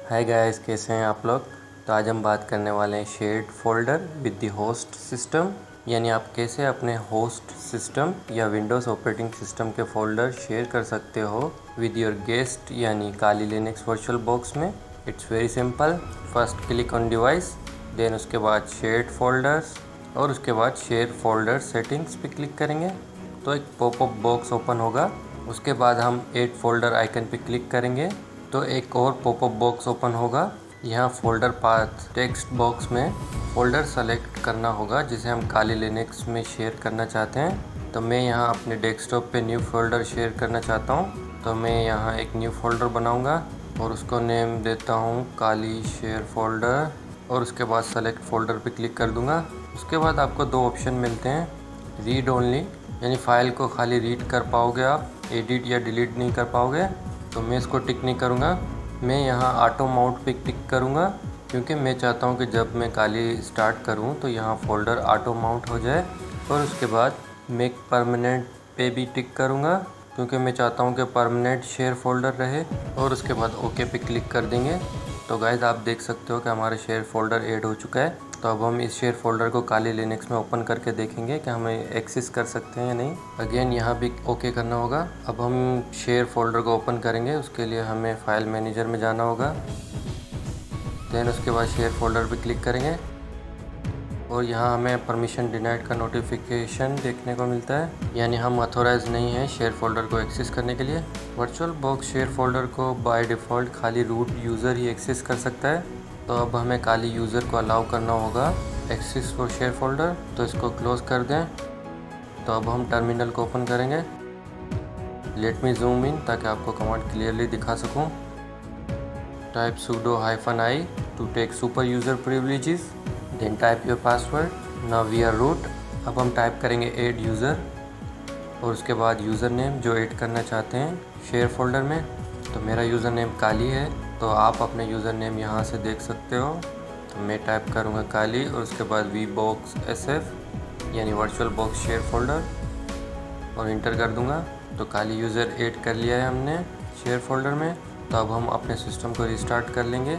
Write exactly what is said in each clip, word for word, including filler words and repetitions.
Hi guys, कैसे हैं आप लोग। तो आज हम बात करने वाले हैं shared folder with the host system, यानी आप कैसे अपने होस्ट सिस्टम या विंडोज़ ऑपरेटिंग सिस्टम के फोल्डर शेयर कर सकते हो विद योर गेस्ट यानी काली लिनक्स वर्चुअल बॉक्स में। It's very simple. First click on device, then उसके बाद शेयर्ड फोल्डर्स और उसके बाद शेयर फोल्डर सेटिंग्स पे क्लिक करेंगे तो एक पॉपअप बॉक्स ओपन होगा। उसके बाद हम ऐड फोल्डर आइकन पे क्लिक करेंगे तो एक और पॉपअप बॉक्स ओपन होगा। यहाँ फोल्डर पाथ टेक्स्ट बॉक्स में फोल्डर सेलेक्ट करना होगा जिसे हम काली लिनक्स में शेयर करना चाहते हैं। तो मैं यहाँ अपने डेस्कटॉप पे न्यू फोल्डर शेयर करना चाहता हूँ, तो मैं यहाँ एक न्यू फोल्डर बनाऊँगा और उसको नेम देता हूँ काली शेयर फोल्डर और उसके बाद सेलेक्ट फोल्डर पे क्लिक कर दूँगा। उसके बाद आपको दो ऑप्शन मिलते हैं, रीड ओनली यानी फ़ाइल को खाली रीड कर पाओगे आप, एडिट या डिलीट नहीं कर पाओगे, तो मैं इसको टिक नहीं करूँगा। मैं यहाँ ऑटो माउंट पे टिक करूँगा क्योंकि मैं चाहता हूँ कि जब मैं काली स्टार्ट करूँ तो यहाँ फ़ोल्डर ऑटो माउंट हो जाए। और उसके बाद मेक परमानेंट पे भी टिक करूँगा क्योंकि मैं चाहता हूँ कि परमानेंट शेयर फोल्डर रहे। और उसके बाद ओके पे क्लिक कर देंगे। तो गाइस आप देख सकते हो कि हमारा शेयर फोल्डर ऐड हो चुका है। तो अब हम इस शेयर फोल्डर को काली लिनक्स में ओपन करके देखेंगे कि हमें एक्सेस कर सकते हैं या नहीं। अगेन यहाँ भी ओके करना होगा। अब हम शेयर फोल्डर को ओपन करेंगे, उसके लिए हमें फ़ाइल मैनेजर में जाना होगा। देन उसके बाद शेयर फोल्डर पे क्लिक करेंगे और यहाँ हमें परमिशन डिनाइड का नोटिफिकेशन देखने को मिलता है, यानी हम अथोराइज नहीं है शेयर फोल्डर को एक्सेस करने के लिए। वर्चुअल बॉक्स शेयर फोल्डर को बाय डिफ़ॉल्ट खाली रूट यूज़र ही एक्सेस कर सकता है। तो अब हमें काली यूज़र को अलाउ करना होगा एक्सेस फॉर शेयर फोल्डर, तो इसको क्लोज़ कर दें। तो अब हम टर्मिनल को ओपन करेंगे। लेट मी जूम इन ताकि आपको कमांड क्लियरली दिखा सकूं। Type sudo hyphen i to take super user privileges, then type your password. Now we are root. अब हम टाइप करेंगे ऐड यूज़र और उसके बाद यूज़र नेम जो ऐड करना चाहते हैं शेयर फोल्डर में। तो मेरा यूज़र नेम काली है, तो आप अपने यूज़र नेम यहाँ से देख सकते हो। तो मैं टाइप करूँगा काली और उसके बाद वी बॉक्स एस एफ यानी वर्चुअल बॉक्स शेयर फोल्डर और इंटर कर दूँगा। तो काली यूज़र ऐड कर लिया है हमने शेयर फोल्डर में। तो अब हम अपने सिस्टम को रिस्टार्ट कर लेंगे।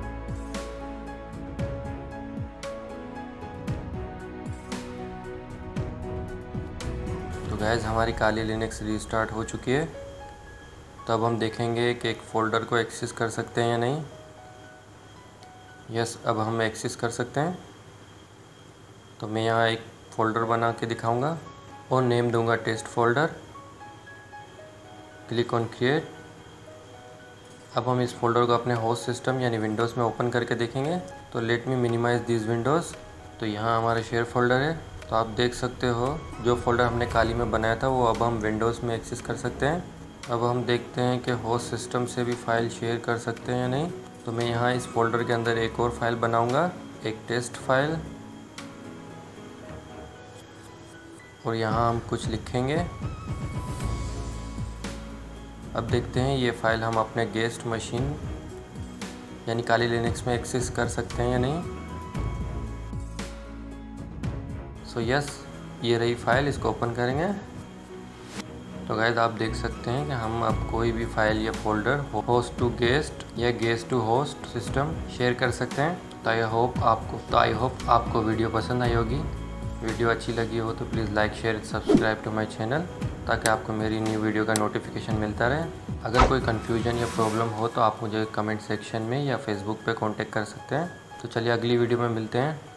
तो गैस हमारी काली लिनक्स रिस्टार्ट हो चुकी है। तो अब हम देखेंगे कि एक फ़ोल्डर को एक्सेस कर सकते हैं या नहीं। यस, अब हम एक्सेस कर सकते हैं। तो मैं यहाँ एक फ़ोल्डर बना के दिखाऊंगा और नेम दूंगा test folder. Click on create. अब हम इस फोल्डर को अपने होस्ट सिस्टम यानी विंडोज़ में ओपन करके देखेंगे। तो let me minimize this windows. तो यहाँ हमारा शेयर फोल्डर है। तो आप देख सकते हो जो फोल्डर हमने काली में बनाया था वो अब हम विंडोज़ में एक्सेस कर सकते हैं। अब हम देखते हैं कि होस्ट सिस्टम से भी फ़ाइल शेयर कर सकते हैं या नहीं। तो मैं यहाँ इस फोल्डर के अंदर एक और फाइल बनाऊँगा, एक टेस्ट फाइल, और यहाँ हम कुछ लिखेंगे। अब देखते हैं ये फ़ाइल हम अपने गेस्ट मशीन यानी काली लिनक्स में एक्सेस कर सकते हैं या नहीं। सो यस, ये रही फ़ाइल, इसको ओपन करेंगे। तो गाइस आप देख सकते हैं कि हम अब कोई भी फाइल या फोल्डर होस्ट टू गेस्ट या guest to host system share कर सकते हैं। तो आई होप आपको तो आई होप आपको वीडियो पसंद आई होगी। वीडियो अच्छी लगी हो तो please like share subscribe to my channel ताकि आपको मेरी न्यू वीडियो का नोटिफिकेशन मिलता रहे। अगर कोई कन्फ्यूजन या प्रॉब्लम हो तो आप मुझे कमेंट सेक्शन में या फेसबुक पे कांटेक्ट कर सकते हैं। तो चलिए अगली वीडियो में मिलते हैं।